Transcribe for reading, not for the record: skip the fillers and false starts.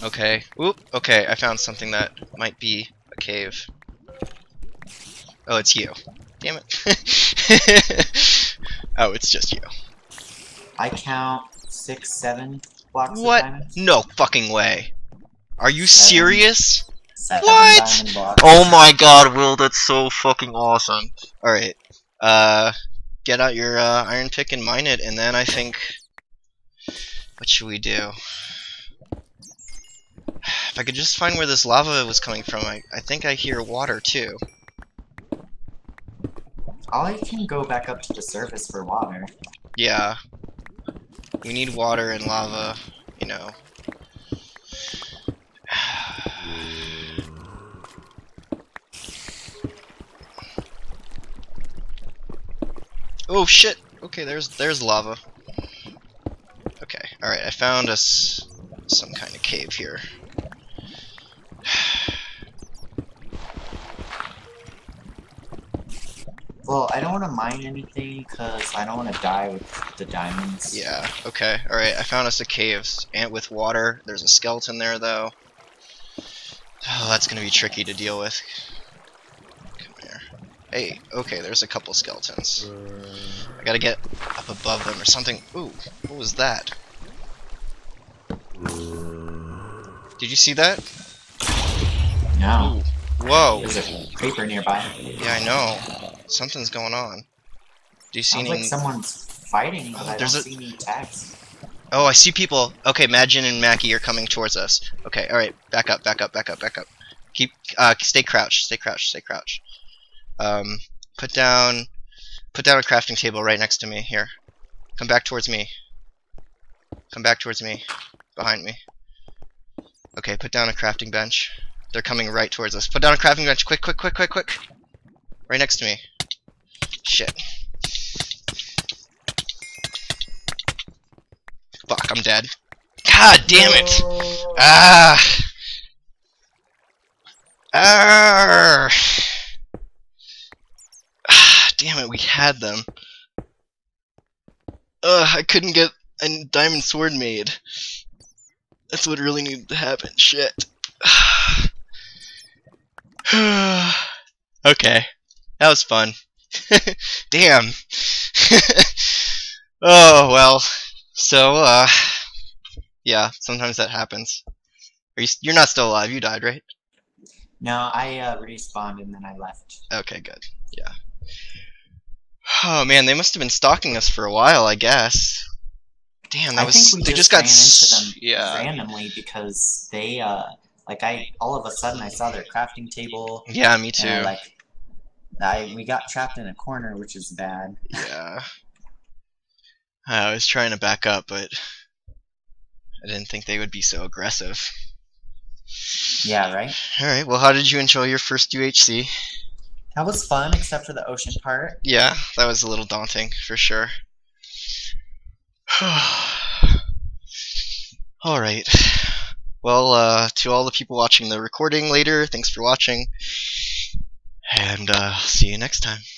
Okay. Oop. Okay, I found something that might be a cave. Oh, it's you. Damn it. Oh, it's just you. I count 6, 7 blocks of What? diamonds. No fucking way. Are you 7. serious? 7 What? diamond blocks. Oh my god, Will, that's so fucking awesome. Alright. Get out your iron pick and mine it, and then I think... What should we do? If I could just find where this lava was coming from, I think I hear water too. I can go back up to the surface for water. Yeah. We need water and lava, you know. Oh shit! Okay, there's lava. Okay, alright, I found us some kind of cave here. Well, I don't want to mine anything because I don't want to die with the diamonds. Yeah, okay, alright, I found us a cave and with water. There's a skeleton there though. Oh, that's gonna be tricky to deal with. Come here. Hey, okay, there's a couple skeletons. I gotta get up above them or something. Ooh, what was that? Did you see that? No. Ooh. Whoa. There's a creeper nearby. Yeah, I know. Something's going on. Do you see Sounds any... like someone's fighting, but I don't there's a- see any tags. Oh, I see people. Okay, Majin and Mackie are coming towards us. Okay, alright. Back up, back up, back up, back up. Keep, stay crouched, stay crouched, stay crouched. Put down a crafting table right next to me. Here. Come back towards me. Come back towards me. Behind me. Okay, put down a crafting bench. They're coming right towards us. Put down a crafting bench. Quick, quick, quick, quick, quick. Right next to me. Shit. Fuck, I'm dead. God damn it! No. Ah! Ah! Damn it, we had them. I couldn't get a diamond sword made. That's what really needed to happen. Shit. Okay. That was fun. Damn. Oh, well. So, yeah, sometimes that happens. You're not still alive, you died, right? No, I respawned and then I left. Okay, good. Yeah. Oh man, they must have been stalking us for a while, I guess. Damn, that I was... think we they just got ran into them yeah. randomly because they, all of a sudden I saw their crafting table. Yeah, me too. And we got trapped in a corner, which is bad. Yeah. I was trying to back up, but I didn't think they would be so aggressive. Yeah, right? Alright, well, how did you enjoy your first UHC? That was fun, except for the ocean part. Yeah, that was a little daunting, for sure. Alright. Well, to all the people watching the recording later, thanks for watching. And, see you next time.